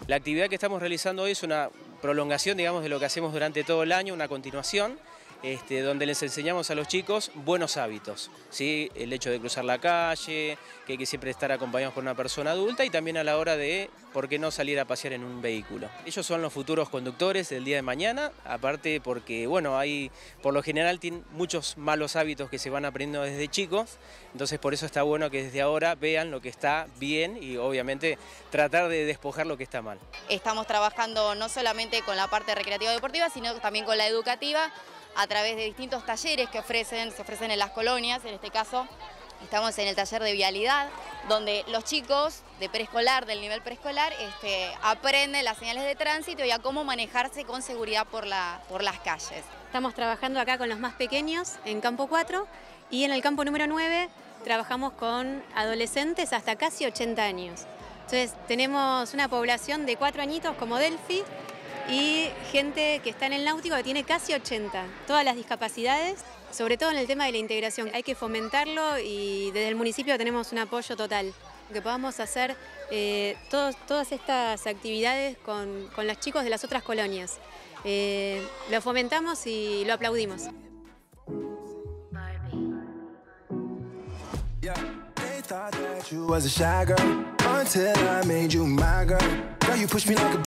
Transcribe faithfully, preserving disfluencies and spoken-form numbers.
La actividad que estamos realizando hoy es una prolongación, digamos, de lo que hacemos durante todo el año, una continuación, este, donde les enseñamos a los chicos buenos hábitos, ¿sí? El hecho de cruzar la calle, que hay que siempre estar acompañados por una persona adulta y también a la hora de, ¿por qué no salir a pasear en un vehículo? Ellos son los futuros conductores del día de mañana, aparte porque, bueno, hay, por lo general tienen muchos malos hábitos que se van aprendiendo desde chicos, entonces por eso está bueno que desde ahora vean lo que está bien y obviamente tratar de despojar lo que está mal. Estamos trabajando no solamente con la parte recreativa deportiva, sino también con la educativa, a través de distintos talleres que ofrecen, se ofrecen en las colonias. En este caso estamos en el taller de vialidad, donde los chicos de preescolar, del nivel preescolar, este, aprenden las señales de tránsito y a cómo manejarse con seguridad por, la, por las calles. Estamos trabajando acá con los más pequeños en campo cuatro y en el campo número nueve trabajamos con adolescentes hasta casi ochenta años. Entonces tenemos una población de cuatro añitos como Delphi y gente que está en el náutico que tiene casi ochenta. Todas las discapacidades, sobre todo en el tema de la integración. Hay que fomentarlo y desde el municipio tenemos un apoyo total. Que podamos hacer eh, todos, todas estas actividades con, con los chicos de las otras colonias. Eh, lo fomentamos y lo aplaudimos. Thought that you was a shy girl until I made you my girl. Girl, you push me like a